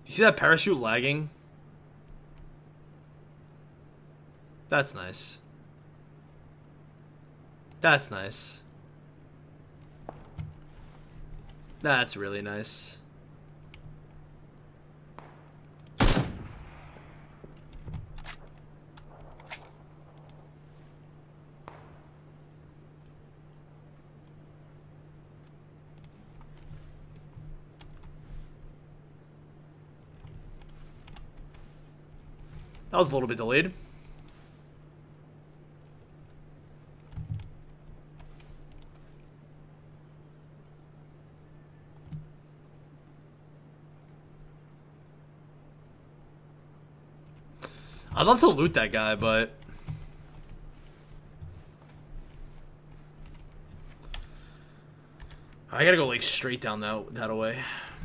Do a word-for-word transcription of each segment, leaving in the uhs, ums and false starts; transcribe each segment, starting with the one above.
You see that parachute lagging? That's nice. That's nice. That's really nice. That was a little bit delayed. I'd love to loot that guy, but I gotta go like straight down that that way.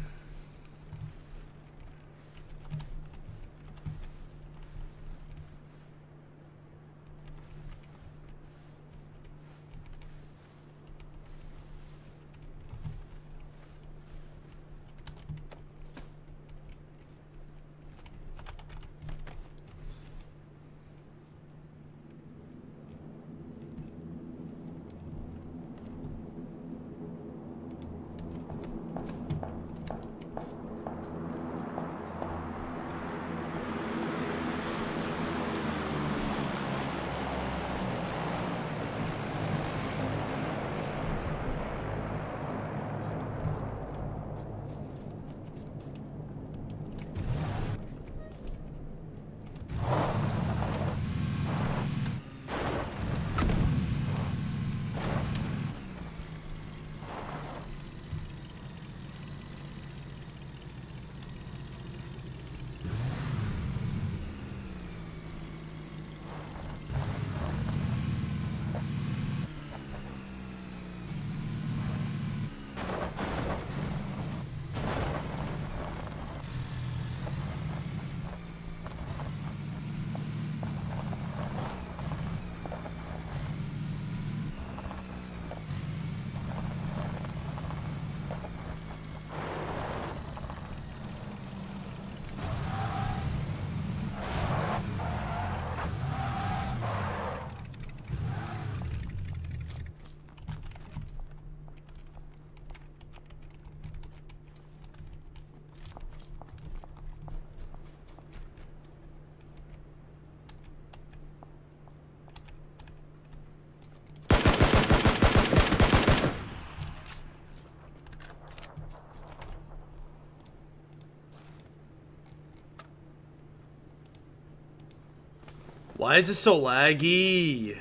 Why is this so laggy?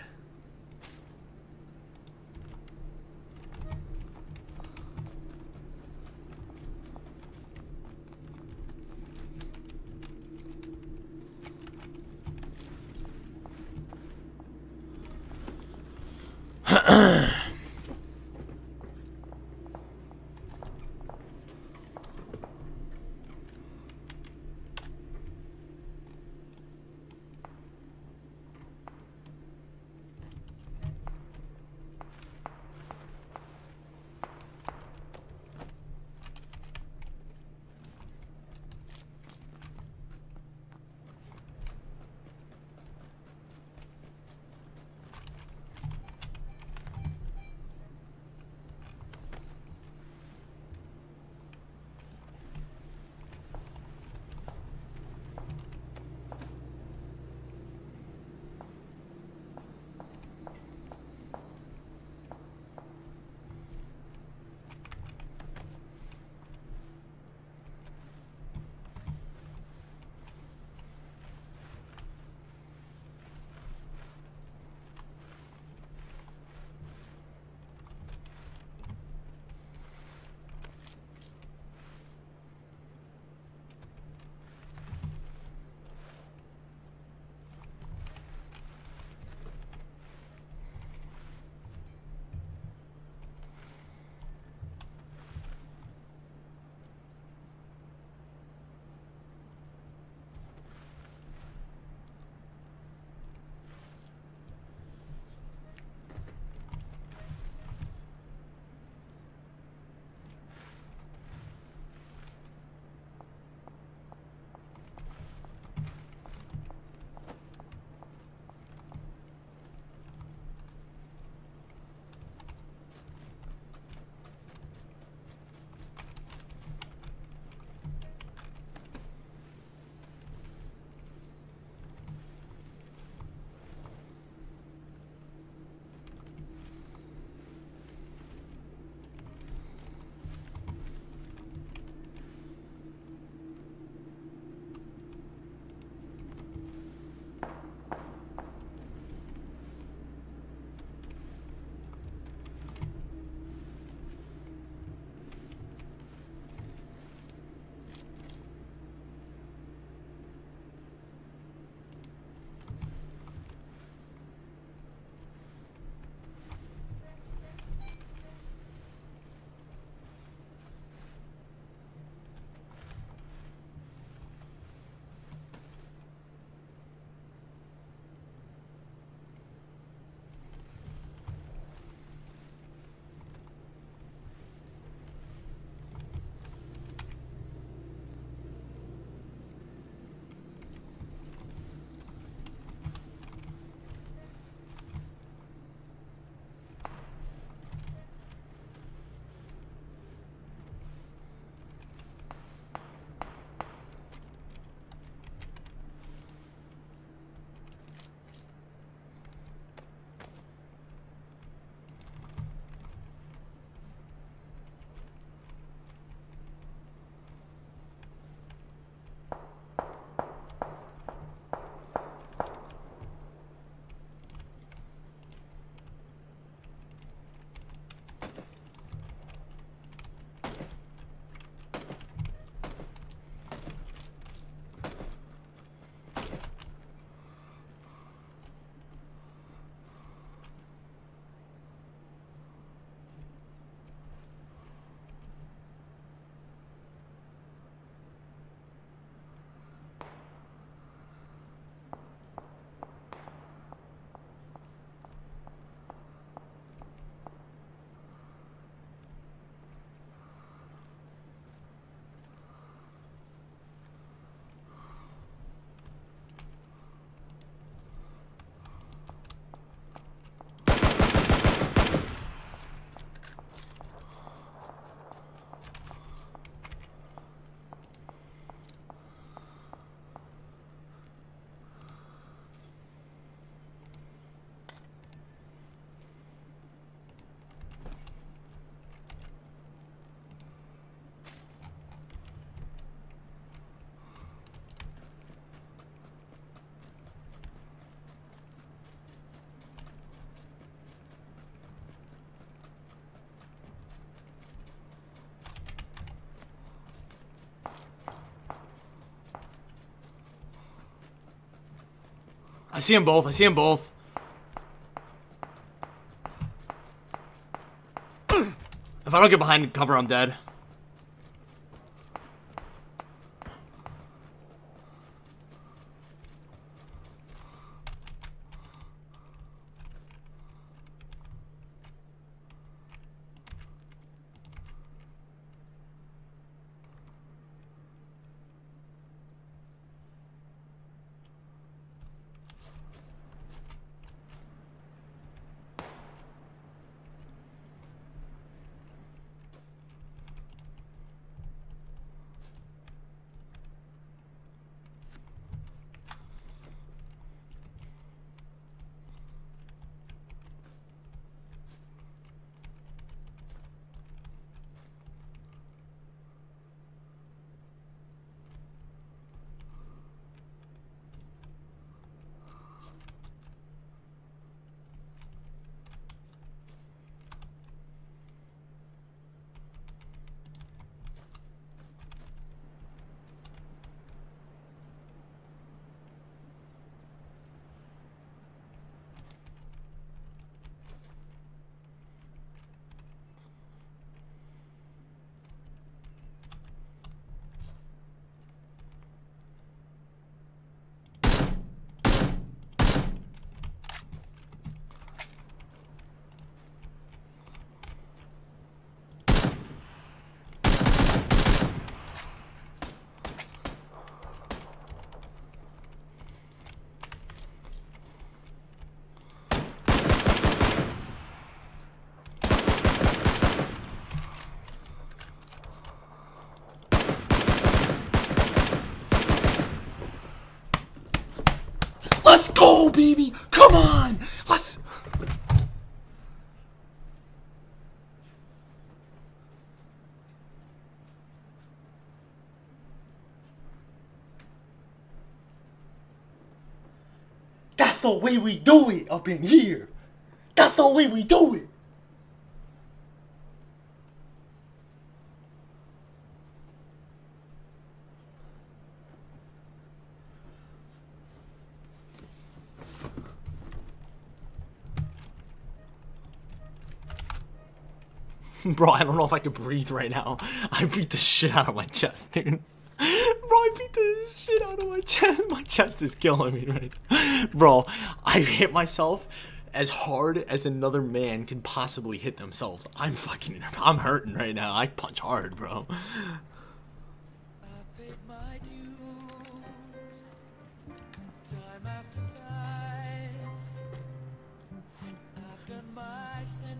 I see them both. I see them both. If I don't get behind cover, I'm dead. Let's go, baby! Come on! Let's... That's the way we do it up in here! That's the way we do it! Bro, I don't know if I could breathe right now. I beat the shit out of my chest, dude. Bro, I beat the shit out of my chest. My chest is killing me right now. Bro, I hit myself as hard as another man can possibly hit themselves. I'm fucking, I'm hurting right now. I punch hard, bro. Time after time, I've done my